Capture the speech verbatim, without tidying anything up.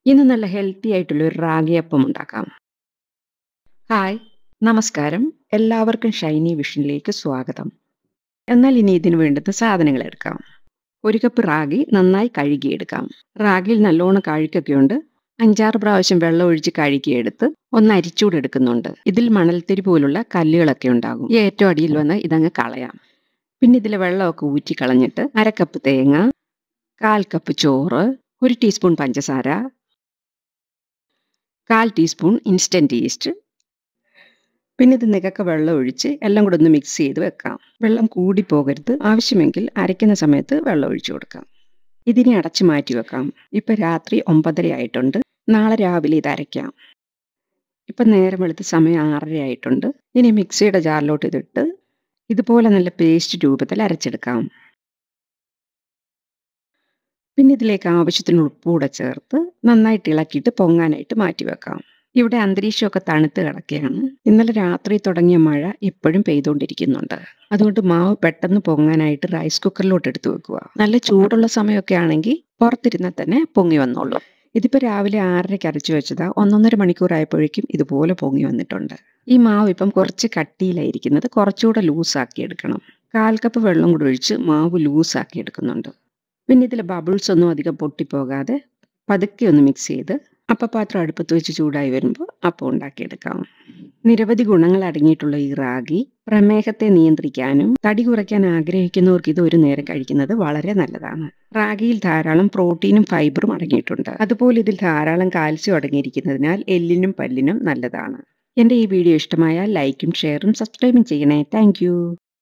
ഇന്ന് നല്ല ഹെൽത്തി ആയിട്ടുള്ള ഒരു റാഗി അപ്പം ഉണ്ടാക്കാം. ഹായ്, നമസ്കാരം. എല്ലാവർക്കും ഷൈനി വിഷനിലേക്ക് സ്വാഗതം. എന്നാൽ ഇനി ഇതിന് വേണ്ടുന്ന സാധനങ്ങൾ എടുക്കാം. ഒരു കപ്പ് റാഗി നന്നായി കഴുകിയെടുക്കാം. റാഗിയിൽ നല്ലോണം കഴുക്കൊക്കെ ഉണ്ട്. അഞ്ചാറ് പ്രാവശ്യം വെള്ളം ഒഴിച്ച് കഴുകിയെടുത്ത് ഒന്ന് അരിച്ചൂടെടുക്കുന്നുണ്ട്. ഇതിൽ മണൽത്തിരി പോലുള്ള കല്ലുകളൊക്കെ ഉണ്ടാകും. ഈ ഏറ്റവും അടിയിൽ വന്ന് ഇതങ്ങ് കളയാം. പിന്നെ ഇതിലെ വെള്ളമൊക്കെ ഊറ്റി കളഞ്ഞിട്ട് അര കപ്പ് തേങ്ങ, കാൽ കപ്പ് ചോറ്, ഒരു ടീസ്പൂൺ പഞ്ചസാര, കാൽ ടീസ്പൂൺ ഇൻസ്റ്റൻറ്റ് ഈസ്റ്റ്, പിന്നെ ഇത് നികക്ക വെള്ളം ഒഴിച്ച് എല്ലാം കൂടെ ഒന്ന് മിക്സ് ചെയ്ത് വെക്കാം. വെള്ളം കൂടി പോകരുത്. ആവശ്യമെങ്കിൽ അരയ്ക്കുന്ന സമയത്ത് വെള്ളം ഒഴിച്ചു കൊടുക്കാം. ഇതിനെ അടച്ചു മാറ്റി വെക്കാം. ഇപ്പം രാത്രി ഒമ്പതര ആയിട്ടുണ്ട്. നാളെ രാവിലെ ഇത് അരയ്ക്കാം. ഇപ്പം നേരം വെളുത്ത് സമയം ആറര ആയിട്ടുണ്ട്. ഇനി മിക്സിയുടെ ജാറിലോട്ട് ഇതിട്ട് ഇതുപോലെ നല്ല പേസ്റ്റ് രൂപത്തിൽ അരച്ചെടുക്കാം. പിന്നെ ഇതിലേക്ക് ആവശ്യത്തിന് ഉപ്പൂടെ ചേർത്ത് നന്നായിട്ട് ഇളക്കിയിട്ട് പൊങ്ങാനായിട്ട് മാറ്റി വെക്കാം. ഇവിടെ അന്തരീക്ഷമൊക്കെ തണുത്ത് കിടക്കുകയാണ്. ഇന്നലെ രാത്രി തുടങ്ങിയ മഴ ഇപ്പോഴും പെയ്തുകൊണ്ടിരിക്കുന്നുണ്ട്. അതുകൊണ്ട് മാവ് പെട്ടെന്ന് പൊങ്ങാനായിട്ട് റൈസ് കുക്കറിലോട്ട് എടുത്തു വെക്കുക. നല്ല ചൂടുള്ള സമയമൊക്കെ ആണെങ്കിൽ പുറത്തിരുന്നാൽ തന്നെ പൊങ്ങി വന്നോളൂ. ഇതിപ്പോൾ രാവിലെ ആറരയ്ക്ക് അരച്ചു വെച്ചതാ. ഒന്നൊന്നര മണിക്കൂറായപ്പോഴേക്കും ഇതുപോലെ പൊങ്ങി വന്നിട്ടുണ്ട്. ഈ മാവ് ഇപ്പം കുറച്ച് കട്ടിയിലായിരിക്കുന്നത്. കുറച്ചുകൂടെ ലൂസാക്കി എടുക്കണം. കാൽ കപ്പ് വെള്ളം കൂടെ ഒഴിച്ച് മാവ് ലൂസാക്കി എടുക്കുന്നുണ്ട്. പിന്നെ ഇതിൽ ബബിൾസ് ഒന്നും അധികം പൊട്ടിപ്പോകാതെ പതുക്കെ ഒന്ന് മിക്സ് ചെയ്ത് അപ്പപാത്രം അടുപ്പത്ത് വെച്ച് ചൂടായി വരുമ്പോൾ അപ്പം ഉണ്ടാക്കിയെടുക്കാം. നിരവധി ഗുണങ്ങൾ അടങ്ങിയിട്ടുള്ള ഈ റാഗി പ്രമേഹത്തെ നിയന്ത്രിക്കാനും തടി കുറയ്ക്കാൻ ആഗ്രഹിക്കുന്നവർക്ക് ഇത് ഒരു നേരം കഴിക്കുന്നത് വളരെ നല്ലതാണ്. റാഗിയിൽ ധാരാളം പ്രോട്ടീനും ഫൈബറും അടങ്ങിയിട്ടുണ്ട്. അതുപോലെ ഇതിൽ ധാരാളം കാൽസ്യം അടങ്ങിയിരിക്കുന്നതിനാൽ എല്ലിനും പല്ലിനും നല്ലതാണ്. എൻ്റെ ഈ വീഡിയോ ഇഷ്ടമായാൽ ലൈക്കും ഷെയറും സബ്സ്ക്രൈബും ചെയ്യണേ. താങ്ക്